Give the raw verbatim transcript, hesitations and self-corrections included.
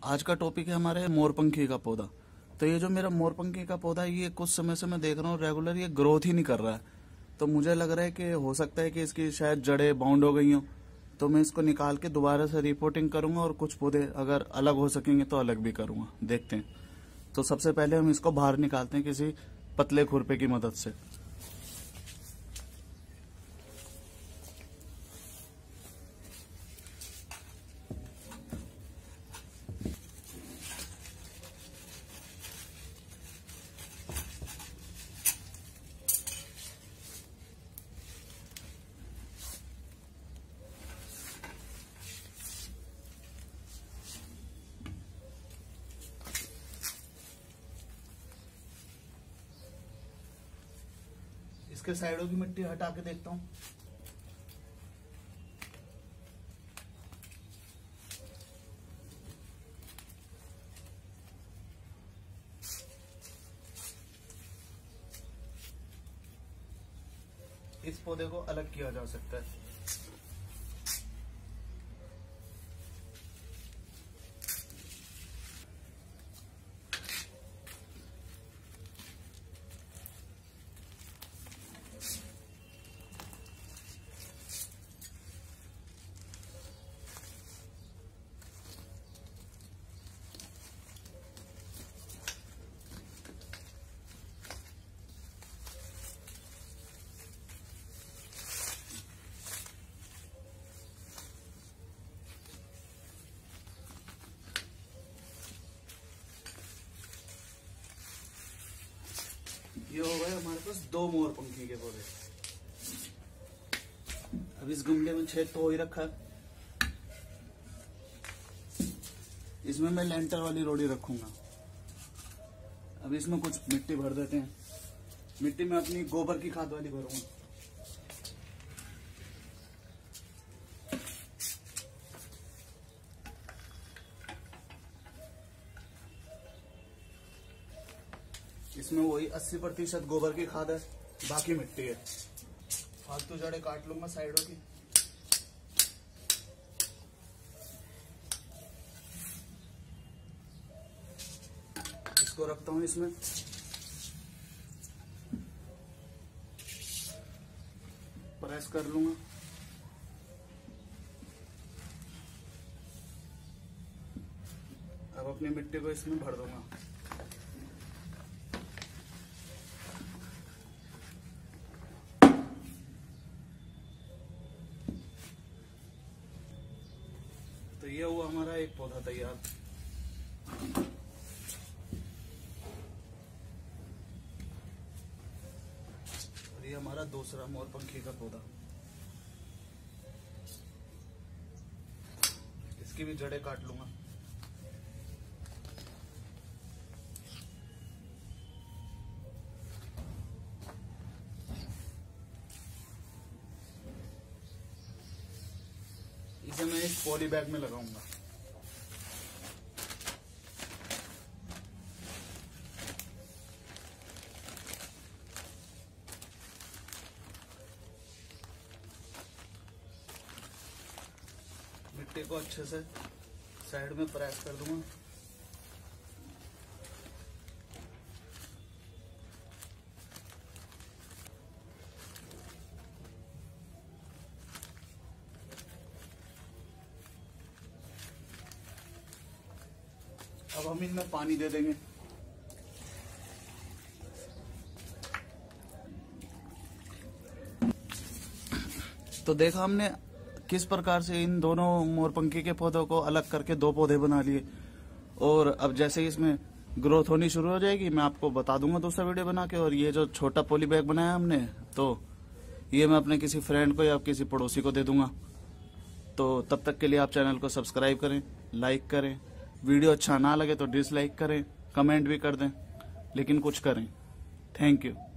आज का टॉपिक है हमारे मोरपंखी का पौधा। तो ये जो मेरा मोरपंखी का पौधा है ये कुछ समय से मैं देख रहा हूँ रेगुलर ये ग्रोथ ही नहीं कर रहा है। तो मुझे लग रहा है कि हो सकता है कि इसकी शायद जड़ें बाउंड हो गई हों। तो मैं इसको निकाल के दोबारा से रिपोर्टिंग करूंगा और कुछ पौधे अगर अलग हो सकेंगे तो अलग भी करूंगा, देखते हैं। तो सबसे पहले हम इसको बाहर निकालते हैं किसी पतले खुरपे की मदद से। इसके साइडों की मिट्टी हटा के देखता हूँ। इस पौधे को अलग किया जा सकता है। ये हो गए हमारे पास दो मोरपंखी के पौधे। अब इस गमले में छेद तो हो ही रखा है। इसमें मैं लेंटर वाली रोड़ी रखूंगा। अब इसमें कुछ मिट्टी भर देते हैं। मिट्टी में अपनी गोबर की खाद वाली भरूंगा। इसमें वही अस्सी प्रतिशत गोबर की खाद है, बाकी मिट्टी है। फालतू जड़ें काट लूंगा साइडों की। इसको रखता हूं इसमें। प्रेस कर लूंगा। अब अपनी मिट्टी को इसमें भर दूंगा। तो ये हुआ हमारा एक पौधा तैयार। और ये हमारा दूसरा मोरपंखी का पौधा। इसकी भी जड़ें काट लूंगा। इसे मैं इस पॉली बैग में लगाऊंगा। मिट्टी को अच्छे से साइड में प्रेस कर दूंगा। अब हम इनमें पानी दे देंगे। तो देखा हमने किस प्रकार से इन दोनों मोरपंखी के पौधों को अलग करके दो पौधे बना लिए। और अब जैसे ही इसमें ग्रोथ होनी शुरू हो जाएगी मैं आपको बता दूंगा दूसरा वीडियो बना के। और ये जो छोटा पॉली बैग बनाया हमने तो ये मैं अपने किसी फ्रेंड को या किसी पड़ोसी को दे दूंगा। तो तब तक के लिए आप चैनल को सब्सक्राइब करें, लाइक करें। वीडियो अच्छा ना लगे तो डिसलाइक करें, कमेंट भी कर दें, लेकिन कुछ करें। Thank you.